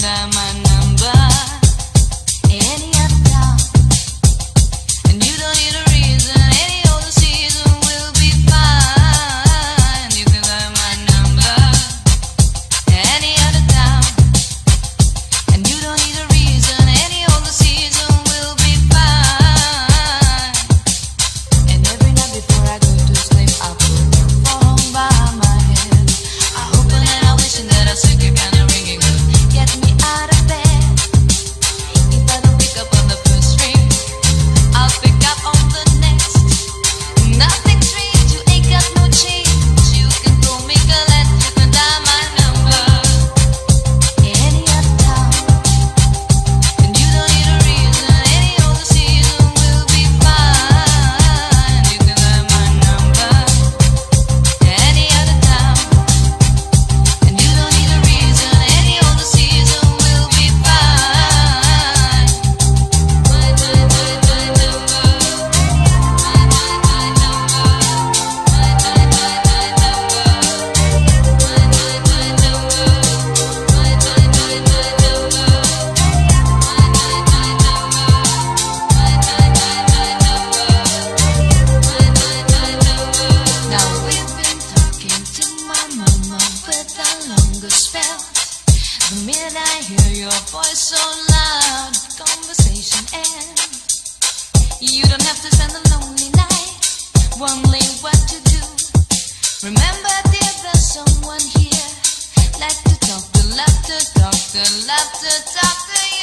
dial my number any other time, and you don't need a reason. Any other season will be fine. You can dial my number any other time, and you don't need a reason. Any other season will be fine. And every night before I go to sleep, I put the phone by my head. I hoping and I wishing that I still keep kind of ringing good. Get me out of bed. If I don't pick up on the first ring, I'll pick up on the next. Nothing strange, you ain't got no change. You can call me Colette, you can dial my number any other time, and you don't need a reason. Any other season will be fine. You can dial my number any other time, and you don't need a reason. Any other season will be fine. My number. Now we've been talking to my mama with a longer spell. The minute I hear your voice so loud, conversation ends. You don't have to spend a lonely night wondering what to do. Remember, dear, there's someone here like to talk to, love to talk to, love to talk to you.